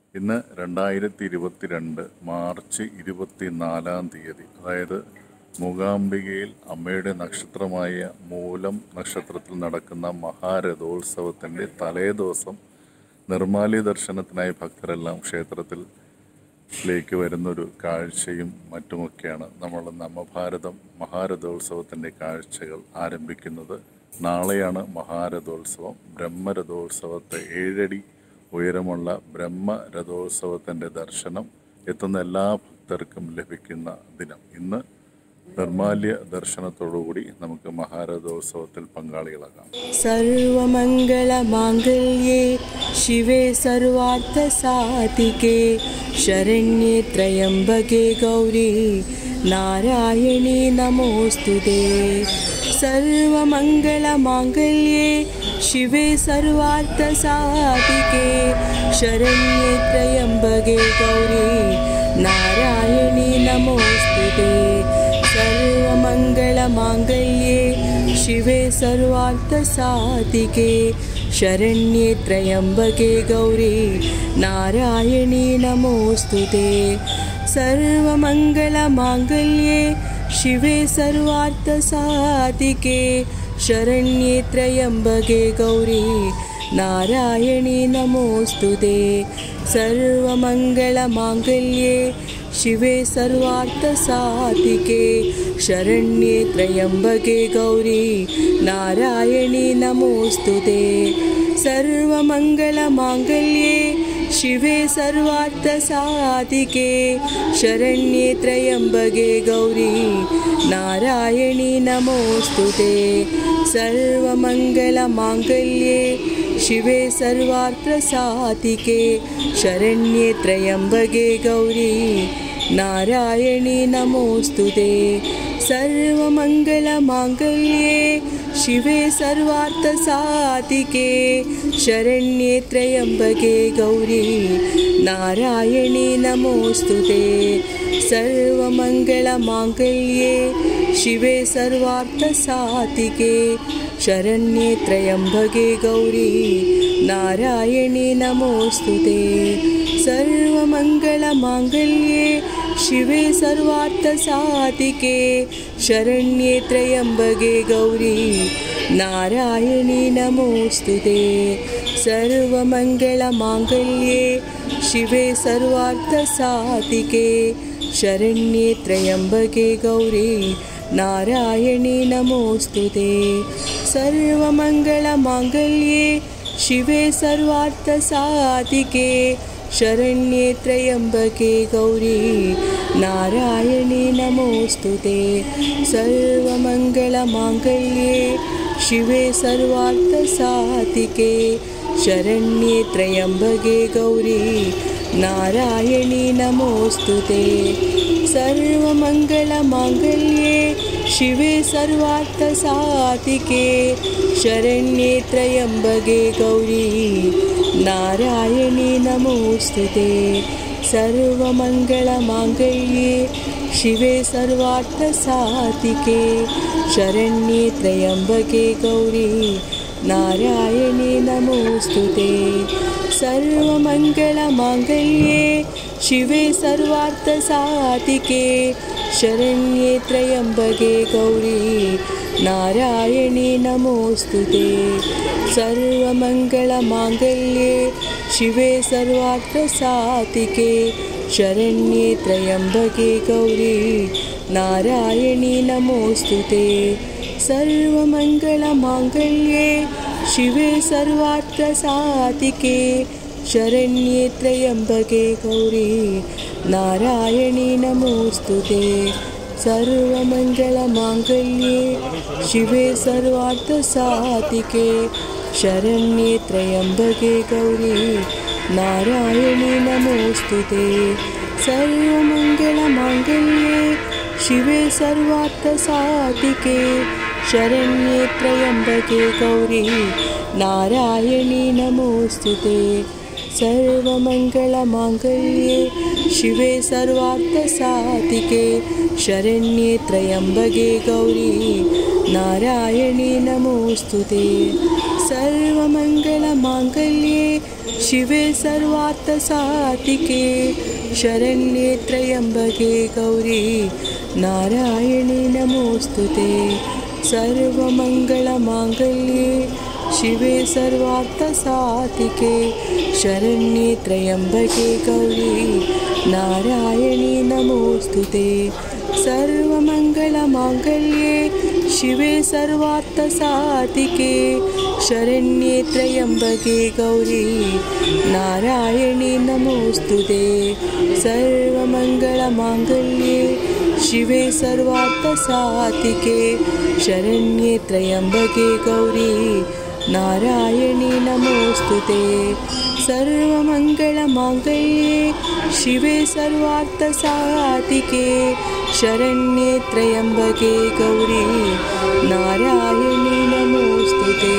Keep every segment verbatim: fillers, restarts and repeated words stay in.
ഇന്ന് രണ്ടായിരത്തി ഇരുപത്തി രണ്ട് മാർച്ച് ഇരുപത്തി നാലാം തീയതി, അതായത് മൂകാംബികയിൽ അമ്മയുടെ നക്ഷത്രമായ മൂലം നക്ഷത്രത്തിൽ നടക്കുന്ന മഹാരഥോത്സവത്തിൻ്റെ തലേദിവസം നിർമ്മാല്യ ദർശനത്തിനായി ഭക്തരെല്ലാം ക്ഷേത്രത്തിലേക്ക് വരുന്നൊരു കാഴ്ചയും മറ്റുമൊക്കെയാണ് നമ്മൾ നവഭാരതം മഹാരഥോത്സവത്തിൻ്റെ കാഴ്ചകൾ ആരംഭിക്കുന്നത്. നാളെയാണ് മഹാരഥോത്സവം. ബ്രഹ്മരഥോത്സവത്തെ ഏഴടി ഉയരമുള്ള ബ്രഹ്മരഥോത്സവത്തിൻ്റെ ദർശനം എത്തുന്ന എല്ലാ ഭക്തർക്കും ലഭിക്കുന്ന ദിനം. ഇന്ന് നിർമ്മാല്യ ദർശനത്തോടുകൂടി നമുക്ക് മഹാരഥോത്സവത്തിൽ പങ്കാളികളാകാം. സർവമംഗള മാംഗല്യേ ശിവേ സർവാർത്ഥ സാധികേ ശരണ്യേ ത്രയംബകേ ഗൗരി നാരായണീ നമോസ്തുതേ. സർവമംഗള മാംഗല്യേ ശിവേ സർവാർത്ഥ സാധികേ ശരണ്യേ ത്രയംബകേ ഗൗരി നാരായണീ നമോസ്തുതേ. സർവമംഗള മാംഗല്യേ ശിവേ സർവാർത്ഥ സാധികേ ശരണ്യേ ത്രയംബകേ ഗൗരി നാരായണീ നമോസ്തുതേ. സർവമംഗള മാംഗല്യേ ശിവേ സർവാർത്ഥ സാധികേ ശരണ്യേ ത്രയംബകേ ഗൗരി നാരായണീ നമോസ്തുതേ. സർവമംഗള മാംഗല്യേ ശിവേ സർവാർത്ഥ സാധികേ ശരണ്യേ ത്രയംബകേ ഗൗരി നാരായണീ നമോസ്തുതേ. സർവമംഗള മാംഗല്യേ ശിവേ സർവാർത്ഥ സാധികേ ശരണ്യേ ത്രയംബകേ ഗൗരി നാരായണീ നമോസ്തുതേ. സർവമംഗള മാംഗല്യേ ശിവേ സർവാർത്ഥ സാധികേ ശരണ്യേ ത്രയംബകേ ഗൗരി നാരായണീ നമോസ്തുതേ. സർവമംഗള മാംഗല്യേ ശിവേ സർവാർത്ഥ സാധികേ ശരണ്യേ ത്രയംബകേ ഗൗരി നാരായണീ നമോസ്തുതേ. സർവമംഗള മാംഗല്യേ ശിവേ സർവാർത്ഥ സാധികേ ശരണ്യേ ത്രയംബകേ ഗൗരി നാരായണീ നമോസ്തുതേ. സർവമംഗള മാംഗല്യേ ശിവേ സർവാർത്ഥ സാധികേ ശരണ്യേ ത്രയംബകേ ഗൗരി നാരായണീ നമോസ്തുതേ. സർവമംഗള മാംഗല്യേ ശിവേ സർവാർത്ഥ സാധികേ ശരണ്യേ ത്രയംബകേ ഗൗരി നാരായണീ നമോസ്തുതേ. സർവമംഗള മാംഗല്യേ ശിവേ സർവാർത്ഥ സാധികേ ശരണ്യേ ത്രയംബകേ ഗൗരി നാരായണീ നമോസ്തുതേ. സർവമംഗള മാംഗല്യേ ശിവേ സർവാർത്ഥ സാധികേ ശരണ്യേ ത്രയംബകേ ഗൗരി നാരായണീ നമോസ്തുതേ. സർവമംഗള മാംഗല്യേ ശിവേ സർവാർത്ഥ സാധികേ ശരണ്യേ ത്രയംബകേ ഗൗരി നാരായണീ നമോസ്തുതേ. സർവമംഗള മാംഗല്യേ ശിവേ സർവാർത്ഥ സാധികേ ശരണ്യേ ത്രയംബകേ ഗൗരി നാരായണീ നമോസ്തുതേ. സർവമംഗള മാംഗല്യേ ശിവേ സർവാർത്ഥ സാധികേ ശരണ്യേ ത്രയംബകേ ഗൗരി നാരായണീ നമോസ്തുതേ. സർവമംഗള മാംഗല്യേ ശിവേ സർവാർത്ഥ സാധികേ ശരണ്യേ ത്രയംബകേ ഗൗരി നാരായണീ നമോസ്തുതേ. സർവമംഗള മാംഗല്യേ ശിവേ സർവാർത്ഥ സാധികേ ശരണ്യേ ത്രയംബകേ ഗൗരി നാരായണീ നമോസ്തുതേ. സർവമംഗള മാംഗല്യേ ശിവേ സർവാർത്ഥ സാധികേ ശരണ്യേ ത്രയംബകേ ഗൗരി നാരായണീ നമോസ്തുതേ. സർവമംഗള മാംഗല്യേ ശിവേ സർവാർത്ഥ സാധികേ ശരണ്യേ ത്രയംബകേ ഗൗരി നാരായണീ നമോസ്തുതേ. സർവമംഗള മാംഗല്യേ ശിവേ സർവാർത്ഥ സാധികേ ശരണ്യേ ത്രയംബകേ ഗൗരി നാരായണീ നമോസ്തുതേ. സർവമംഗള सर्वमङ्गलमाङ्गल्ये शिवे सर्वार्थसाधिके शरण्ये त्र्यम्बके गौरी नारायणी नमोऽस्तुते। सर्वमङ्गलमाङ्गल्ये शिवे सर्वार्थसाधिके शरण्ये त्र्यम्बके गौरी नारायणी नमोऽस्तुते। सर्वमङ्गलमाङ्गल्ये शिवे सर्वार्थसाधिके शरण्ये त्र्यम्बके गौरी नारायणी नमोऽस्तुते। सर्वमङ्गलमाङ्गल्ये शिवे सर्वार्थसाधिके शरण्ये त्र्यम्बके गौरी नारायणी नमोऽस्तुते। सर्वमङ्गलमाङ्गल्ये शिवे सर्वार्थसाधिके शरण्ये त्र्यम्बके गौरी नारायणी नमोऽस्तुते।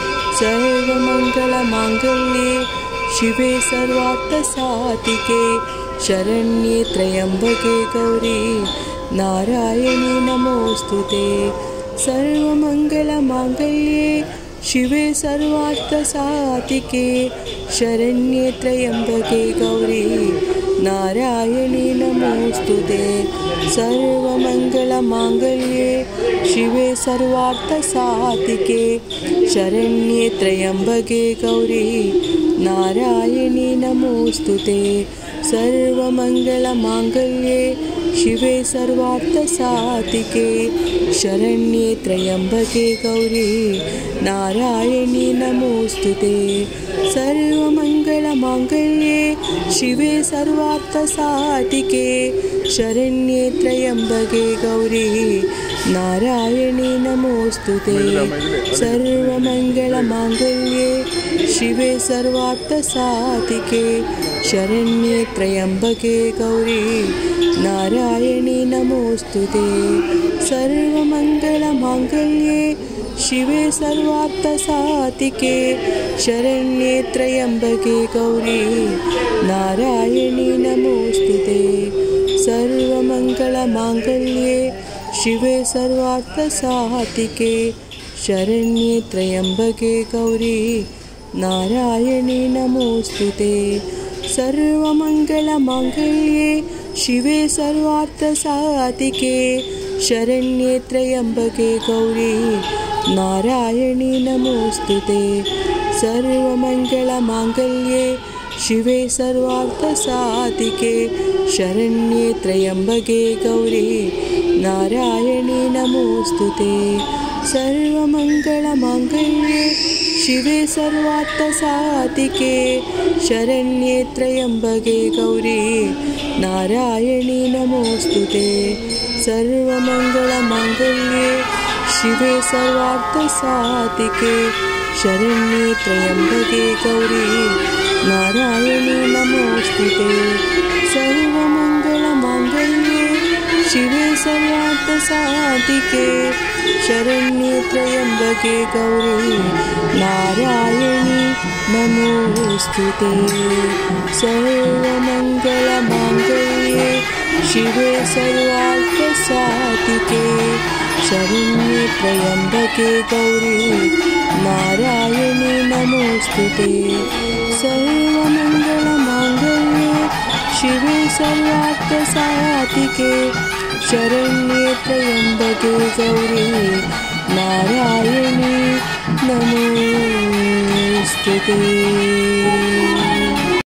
सर्वमङ्गलमाङ्गल्ये शिवे सर्वार्थसाधिके शरण्ये त्र्यम्बके गौरी नारायणी नमोऽस्तुते। सर्वमङ्गलमाङ्गल्ये शिवे सर्वार्थसाधिके शरण्ये त्र्यम्बके गौरी नारायणी नमोऽस्तुते। सर्वमङ्गलमाङ्गल्ये शिवे सर्वार्थसाधिके शरण्ये त्र्यम्बके गौरी नारायणी नमोऽस्तुते। सर्वमङ्गलमाङ्गल्ये शिवे सर्वार्थसाधिके शरण्ये त्र्यम्बके गौरी नारायणी नमोऽस्तुते। सर्वमङ्गलमाङ्गल्ये शिवे सर्वार्थसाधिके शरण्ये त्र्यम्बके गौरी नारायणी नमोऽस्तुते। सर्वमङ्गलमाङ्गल्ये शिवे सर्वार्थसाधिके शरण्ये त्र्यम्बके गौरी नारायणी नमोऽस्तुते। सर्वमङ्गलमाङ्गल्ये शिवे सर्वार्थसाधिके शरण्ये त्र्यम्बके गौरी नारायणी नमोऽस्तुते। सर्वमङ्गलमाङ्गल्ये शिवे सर्वार्थसाधिके शरण्ये त्र्यम्बके गौरी नारायणी नमोऽस्तुते। सर्वमङ्गलमाङ्गल्ये शिवे सर्वार्थसाधिके शरण्ये त्र्यम्बके गौरी नारायणी नमोऽस्तुते। सर्वमङ्गलमाङ्गल्ये शिवे सर्वार्थसाधिके शरण्ये त्र्यम्बके गौरी नारायणी नमोऽस्तुते। सर्वमङ्गलमाङ्गल्ये शिवे सर्वार्थसाधिके शरण्ये त्र्यम्बके गौरी नारायणी नमोऽस्तुते। सर्वमङ्गलमाङ्गल्ये शिवे सर्वार्थसाधिके शरण्ये त्र्यम्बके गौरी नारायणी नमोऽस्तुते। सर्वमङ्गलमाङ्गल्ये शिवे सर्वार्थसाधिके शरण्ये त्र्यम्बके गौरी नारायणी नमोऽस्तुते। सर्वमङ्गलमाङ्गल्ये शिवे सर्वार्थसाधिके शरण्ये त्र्यम्बके गौरी नारायणी नमोऽस्तुते। सर्वमङ्गलमाङ्गल्ये शिवे सर्वार्थसाधिके शरण्ये त्र्यम्बके गौरी नारायणी नमोऽस्तुते।